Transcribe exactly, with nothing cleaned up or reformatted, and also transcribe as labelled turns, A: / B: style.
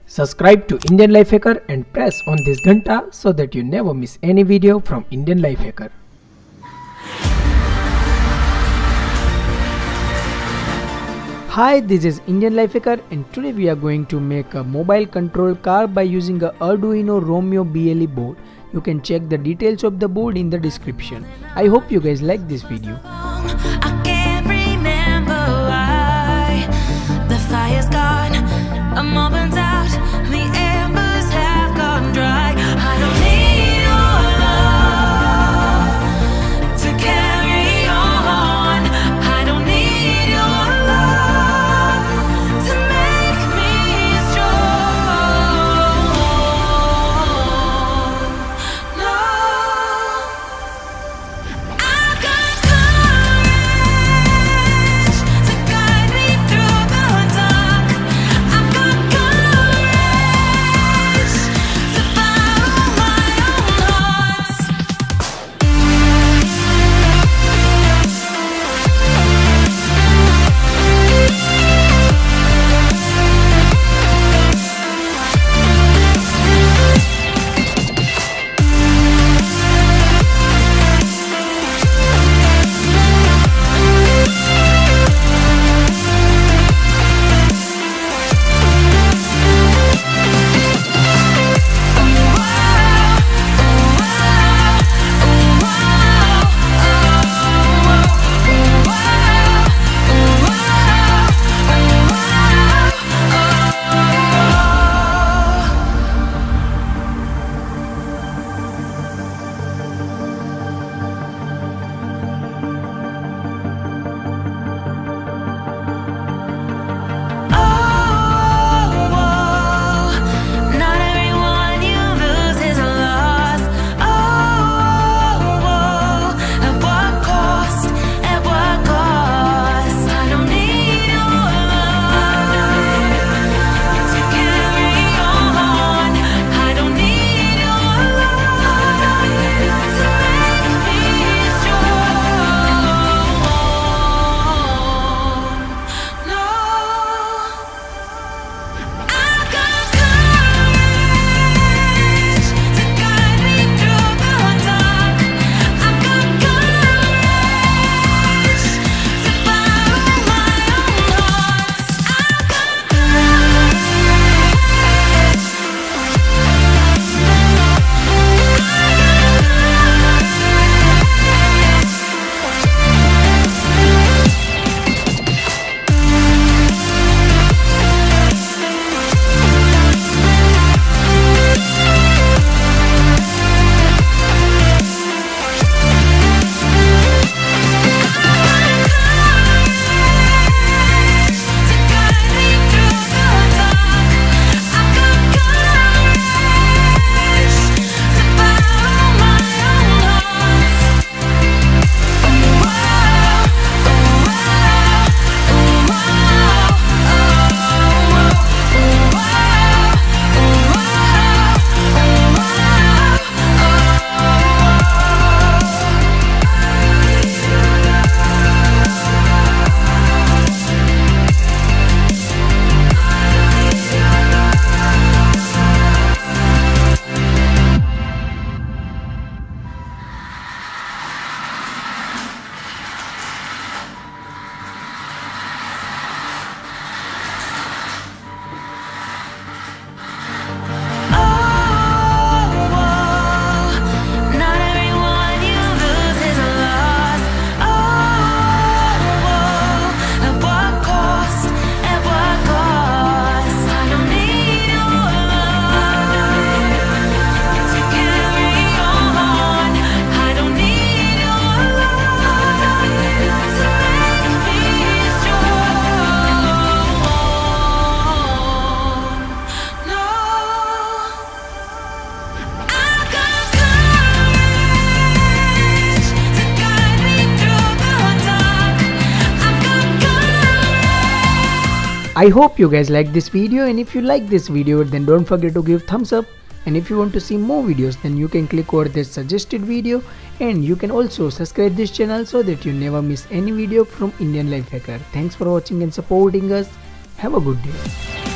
A: Subscribe to Indian LifeHacker and press on this ghanta so that you never miss any video from Indian LifeHacker. Hi, this is Indian LifeHacker and today we are going to make a mobile control car by using a Arduino Romeo B L E board. You can check the details of the board in the description. I hope you guys like this video.
B: I can't remember why the fire's gone, I'm all burnt out, the embers have gone dry. I don't need your love to carry on. I don't need your love to make me strong. No, I've got courage to guide me through the dark. I've got courage to follow my own heart.
A: I hope you guys like this video, and if you like this video then don't forget to give thumbs up, and if you want to see more videos then you can click over this suggested video, and you can also subscribe this channel so that you never miss any video from Indian LifeHacker. Thanks for watching and supporting us. Have a good day.